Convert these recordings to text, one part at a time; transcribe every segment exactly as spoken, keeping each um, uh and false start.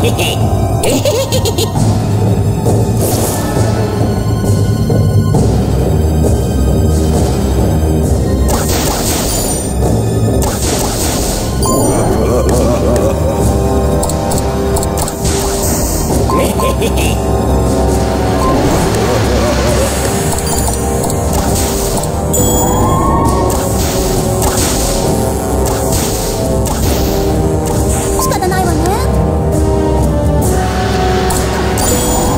仕方ないわね。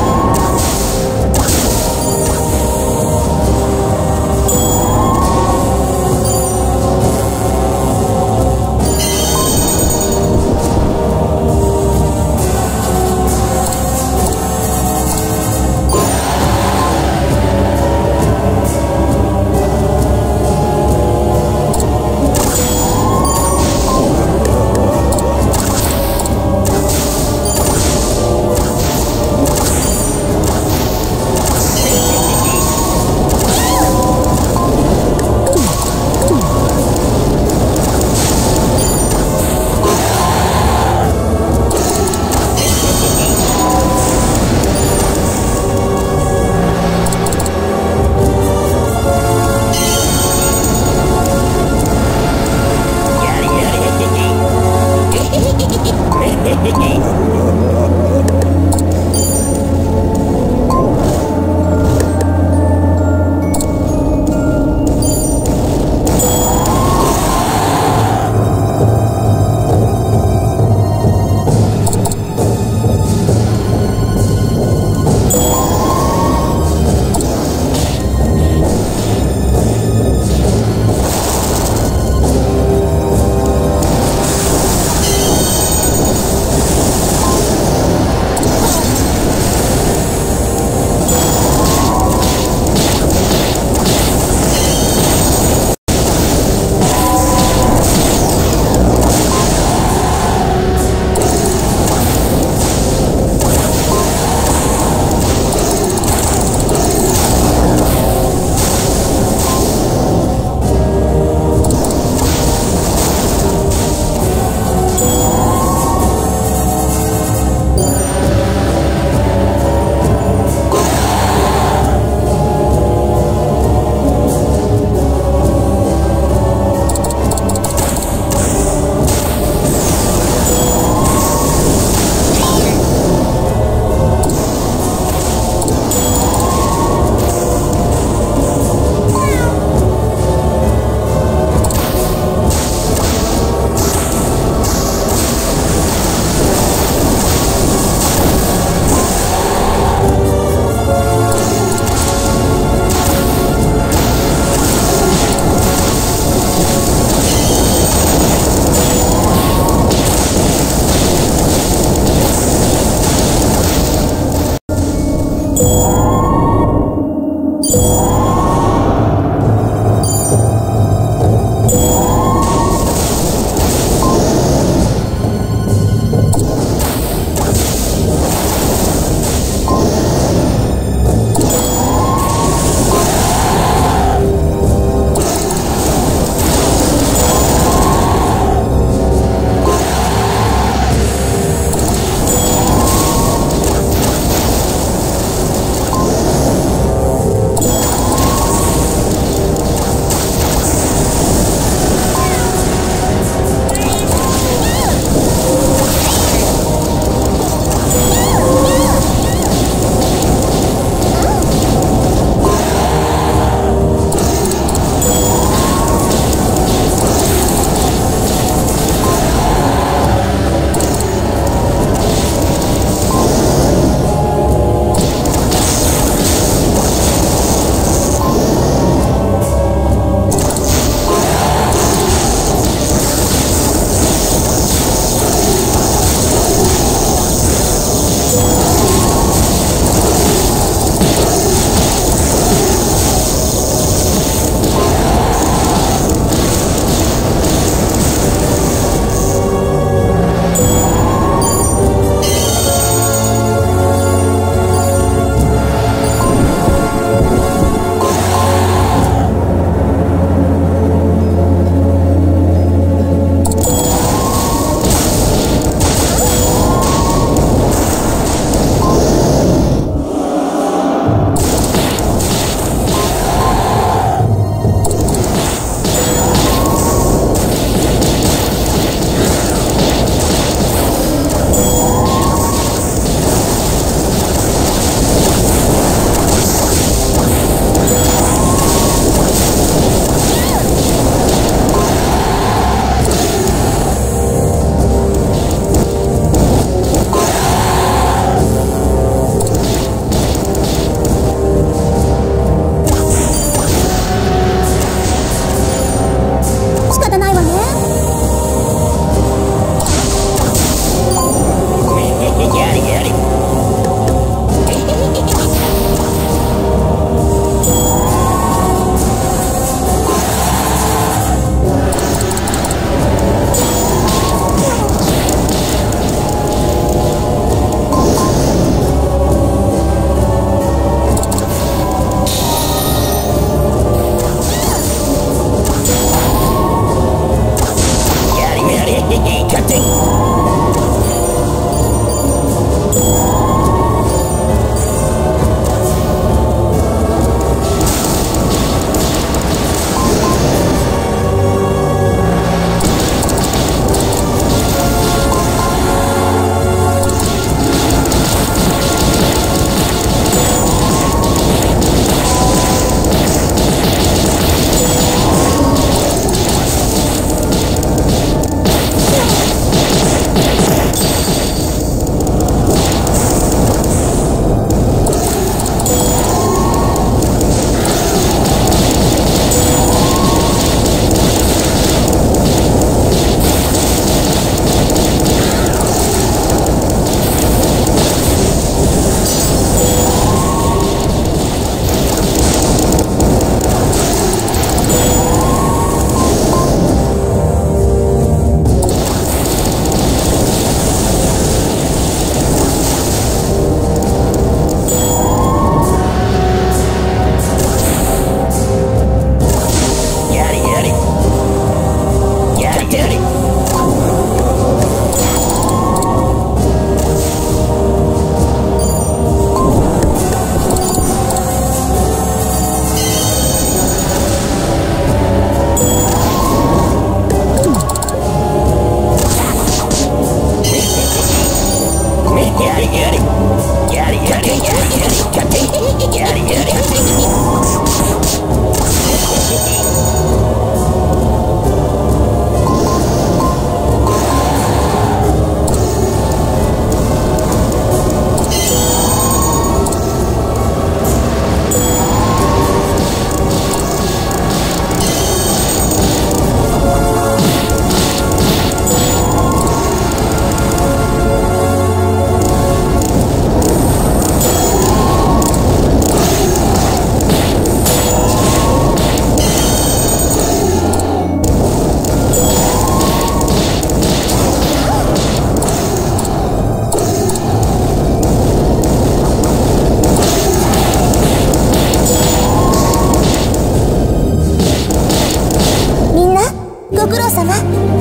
苦労様。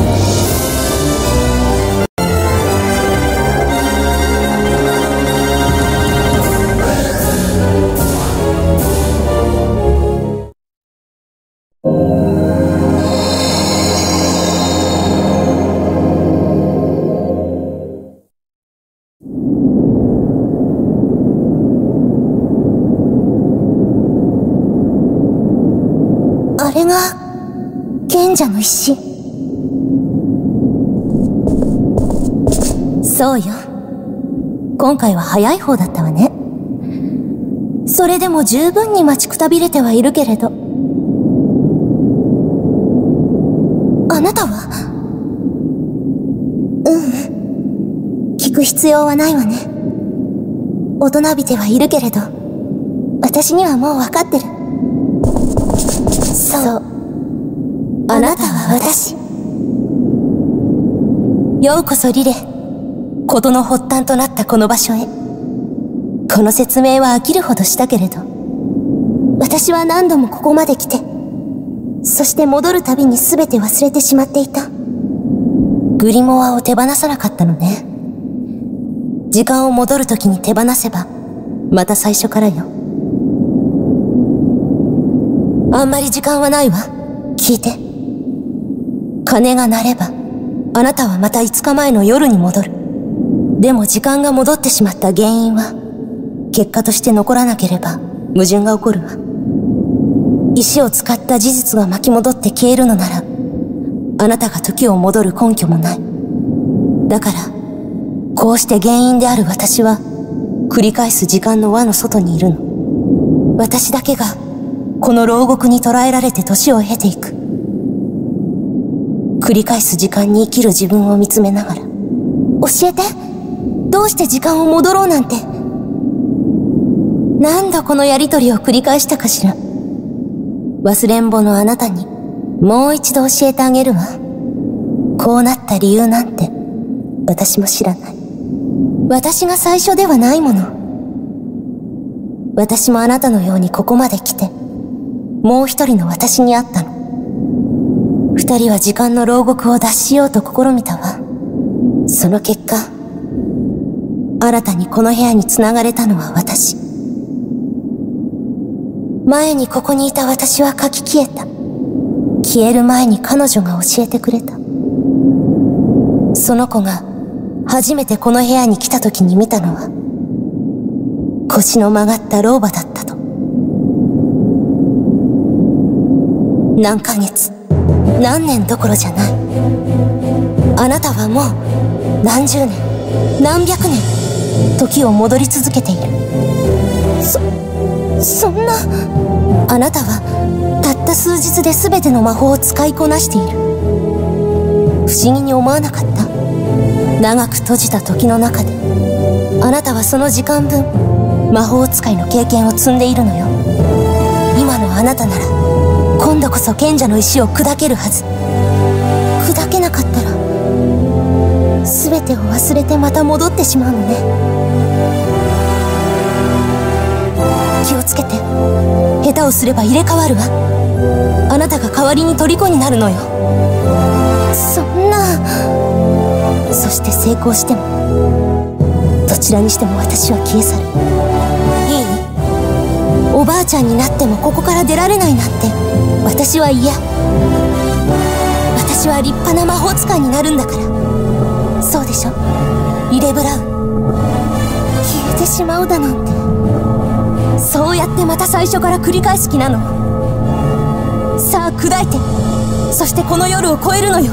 あれが賢者の石。そうよ。今回は早い方だったわね。それでも十分に待ちくたびれてはいるけれど。あなたは？うん。聞く必要はないわね。大人びてはいるけれど、私にはもうわかってる。そう。あなたは私。ようこそリレ。事の発端となったこの場所へ。この説明は飽きるほどしたけれど、私は何度もここまで来て、そして戻るたびに全て忘れてしまっていた。グリモアを手放さなかったのね。時間を戻るときに手放せば、また最初からよ。あんまり時間はないわ。聞いて。鐘が鳴れば、あなたはまたいつかまえの夜に戻る。でも時間が戻ってしまった原因は、結果として残らなければ矛盾が起こるわ。石を使った事実が巻き戻って消えるのなら、あなたが時を戻る根拠もない。だから、こうして原因である私は、繰り返す時間の輪の外にいるの。私だけが、この牢獄に捕らえられて年を経ていく。繰り返す時間に生きる自分を見つめながら。教えて。どうして時間を戻ろうなんて。何度このやりとりを繰り返したかしら。忘れんぼのあなたに、もう一度教えてあげるわ。こうなった理由なんて、私も知らない。私が最初ではないもの。私もあなたのようにここまで来て、もう一人の私に会ったの。二人は時間の牢獄を脱しようと試みたわ。その結果、新たにこの部屋に繋がれたのは私。前にここにいた私は書き消えた。消える前に彼女が教えてくれた。その子が初めてこの部屋に来た時に見たのは、腰の曲がった老婆だったと。何ヶ月、何年どころじゃない。あなたはもう何十年、何百年、時を戻り続けている。そ、そんな。あなたはたった数日で全ての魔法を使いこなしている。不思議に思わなかった？長く閉じた時の中で、あなたはその時間分、魔法使いの経験を積んでいるのよ。今のあなたなら、今度こそ賢者の石を砕けるはず。砕けなかったら、全てを忘れてまた戻ってしまうのね。気をつけて。下手をすれば入れ替わるわ。あなたが代わりに虜になるのよ。そんな。そして成功しても、どちらにしても私は消え去る。いい？おばあちゃんになってもここから出られないなんて、私は嫌。私は立派な魔法使いになるんだから。そうでしょ？リレ・ブラウン。消えてしまうだなんて。そうやってまた最初から繰り返す気なの？さあ砕いて、そしてこの夜を越えるのよ。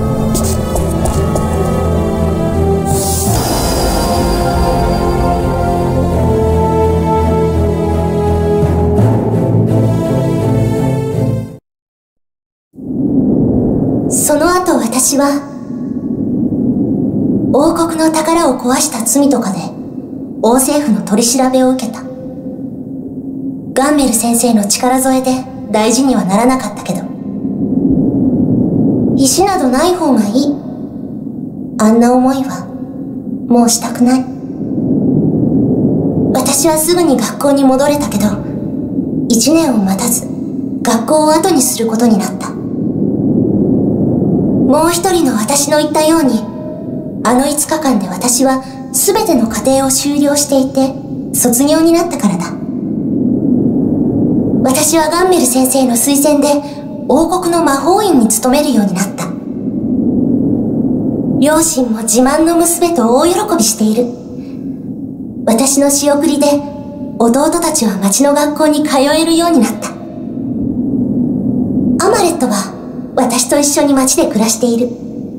その後私は、王国の宝を壊した罪とかで、王政府の取り調べを受けた。ガンメル先生の力添えで大事にはならなかったけど。石などない方がいい。あんな思いは、もうしたくない。私はすぐに学校に戻れたけど、一年を待たず、学校を後にすることになった。 もう一人の私の言ったように、あのいつかかんで私は全ての課程を修了していて、卒業になったからだ。私はガンメル先生の推薦で王国の魔法院に勤めるようになった。両親も自慢の娘と大喜びしている。私の仕送りで弟たちは町の学校に通えるようになった。アマレットは私と一緒に町で暮らしている。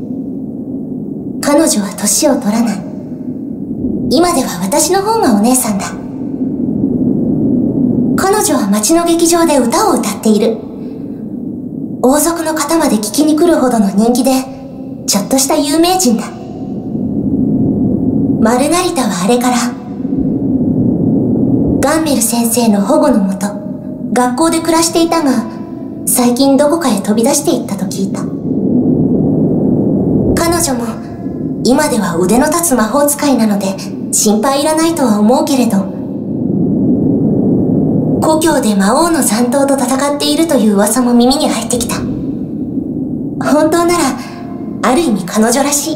彼女は年を取らない。今では私の方がお姉さんだ。彼女は町の劇場で歌を歌っている。王族の方まで聞きに来るほどの人気で、ちょっとした有名人だ。マルガリタはあれから、ガンメル先生の保護のもと、学校で暮らしていたが、最近どこかへ飛び出していったと聞いた。彼女も、今では腕の立つ魔法使いなので、心配いらないとは思うけれど、故郷で魔王の残党と戦っているという噂も耳に入ってきた。本当なら、ある意味彼女らしい。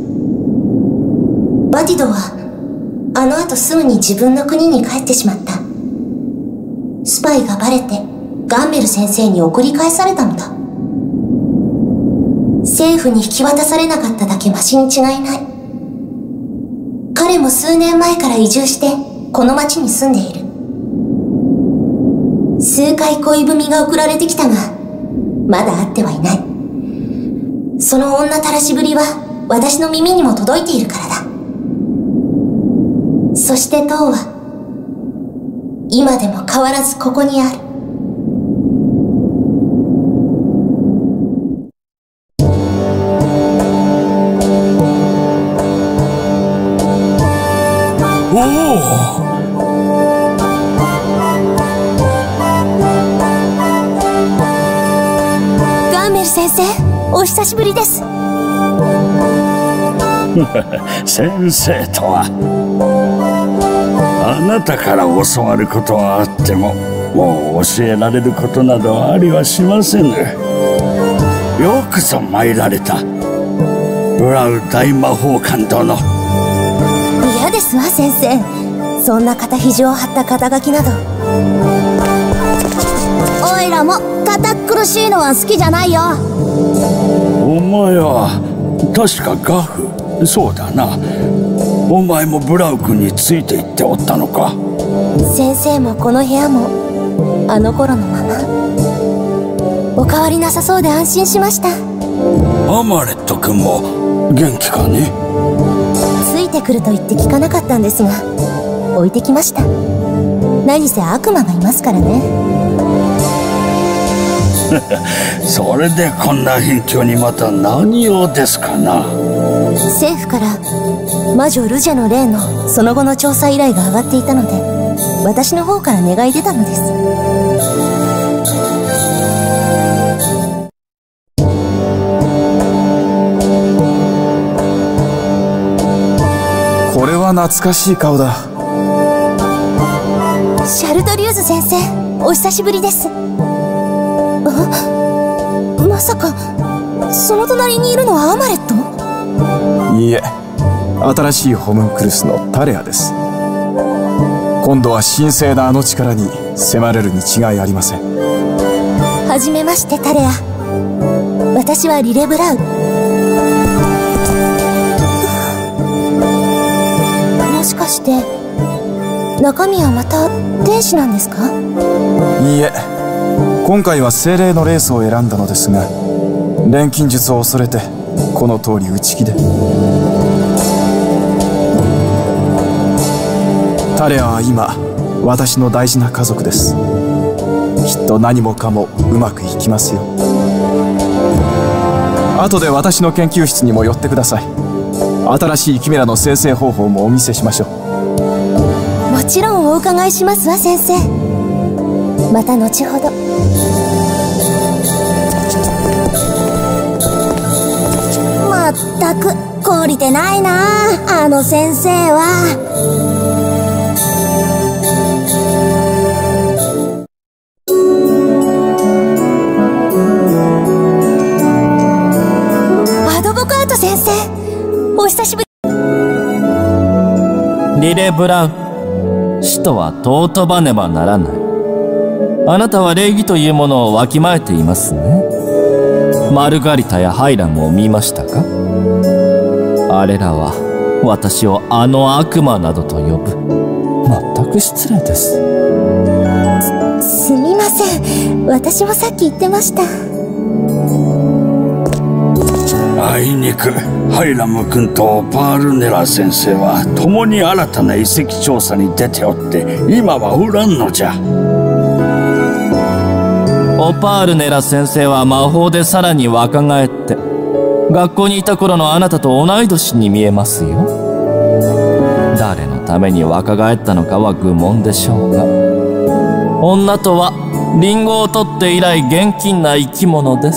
バティドは、あの後すぐに自分の国に帰ってしまった。スパイがバレて、ガンメル先生に送り返されたのだ。政府に引き渡されなかっただけマシに違いない。彼も数年前から移住して、この町に住んでいる。数回恋文が送られてきたが、まだ会ってはいない。その女たらしぶりは、私の耳にも届いているからだ。そして塔は、今でも変わらずここにある。 おお。 ガンメル先生、お久しぶりです。 先生とは。あなたから教わることはあっても、もう教えられることなどありはしませぬ。よくぞ参られた、ブラウ大魔法官殿。 嫌ですわ、先生。そんな肩肘を張った肩書きなど。おいらも堅苦しいのは好きじゃないよ。 お前は確かガフ、そうだな。お前もブラウ君についていっておったのか。 先生もこの部屋もあの頃のまま。お変わりなさそうで安心しました。 アマレット君も元気かね。 ついてくると言って聞かなかったんですが、置いてきました。何せ悪魔がいますからね。 それでこんな貧窮にまた何用ですかな。 政府から魔女ルジェの例のその後の調査依頼が上がっていたので、私の方から願い出たのです。 これは懐かしい顔だ。 シャルトリューズ先生、お久しぶりです。あ、まさかその隣にいるのはアマレット？ いいえ、新しいホムンクルスのタレアです。今度は神聖なあの力に迫れるに違いありません。 はじめまして、タレア。私はリレ・ブラウ。もしかして中身はまた天使なんですか？ いいえ、今回は精霊のレースを選んだのですが、錬金術を恐れてこの通り内気で。タレアは今私の大事な家族です。きっと何もかもうまくいきますよ。後で私の研究室にも寄ってください。新しいキメラの生成方法もお見せしましょう。 もちろんお伺いしますわ、先生。また後ほど。まったく懲りてないなあの先生は。 リレ・ブラウン、死とは尊ばねばならない。あなたは礼儀というものをわきまえていますね。マルガリタやハイラムを見ましたか？あれらは私をあの悪魔などと呼ぶ。全く失礼です。 す、すみません。私もさっき言ってました。 あいにくハイラム君とパールネラ先生は共に新たな遺跡調査に出ておって今はおらんのじゃ。 オパールネラ先生は魔法でさらに若返って学校にいた頃のあなたと同い年に見えますよ。誰のために若返ったのかは愚問でしょうが、女とはリンゴを取って以来現金な生き物です。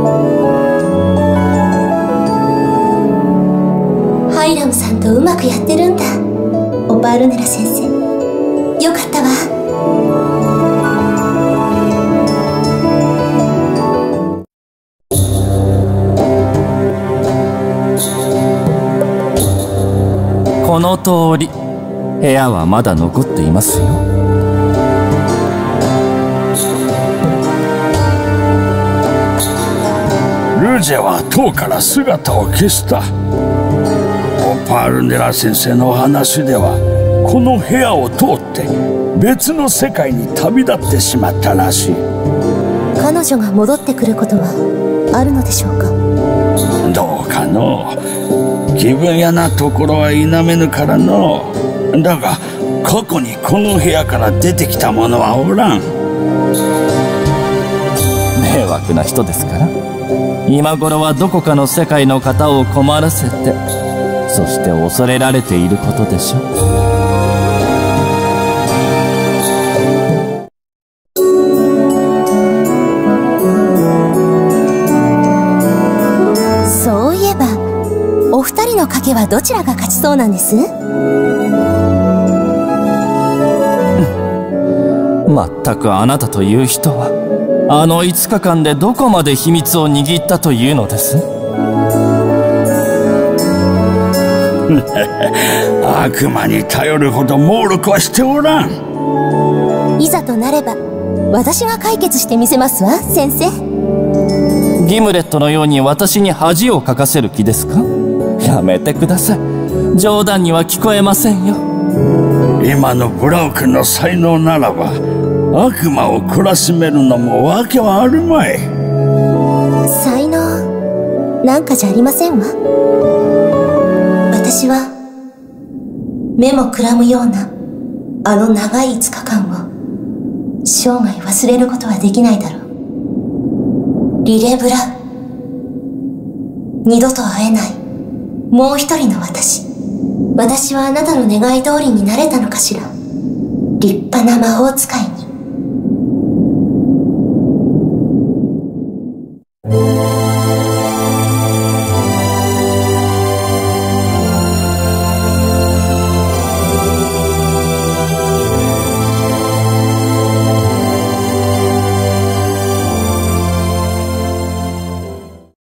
ハイラムさんとうまくやってるんだ、オパールネラ先生。よかったわ。 この通り部屋はまだ残っていますよ。 ルージェは塔から姿を消した。オパールネラ先生の話ではこの部屋を通って別の世界に旅立ってしまったらしい。 彼女が戻ってくることはあるのでしょうか？ どうかのう。気分屋なところは否めぬからのう。だが過去にこの部屋から出てきた者はおらん。 迷惑な人ですから、今頃はどこかの世界の方を困らせて、そして恐れられていることでしょう。 そういえばお二人の賭けはどちらが勝ちそうなんです？ まったくあなたという人はあのいつかかんでどこまで秘密を握ったというのです？ 悪魔に頼るほど猛録はしておらん。 いざとなれば私が解決してみせますわ、先生。 ギムレットのように私に恥をかかせる気ですか？やめてください。冗談には聞こえませんよ。 今のブラウ君の才能ならば悪魔を懲らしめるのも訳はあるまい。 才能なんかじゃありませんわ。私は目もくらむようなあの長いいつかかんを生涯忘れることはできないだろう。リレブラ、二度と会えないもう一人の私。私はあなたの願い通りになれたのかしら。立派な魔法使いに。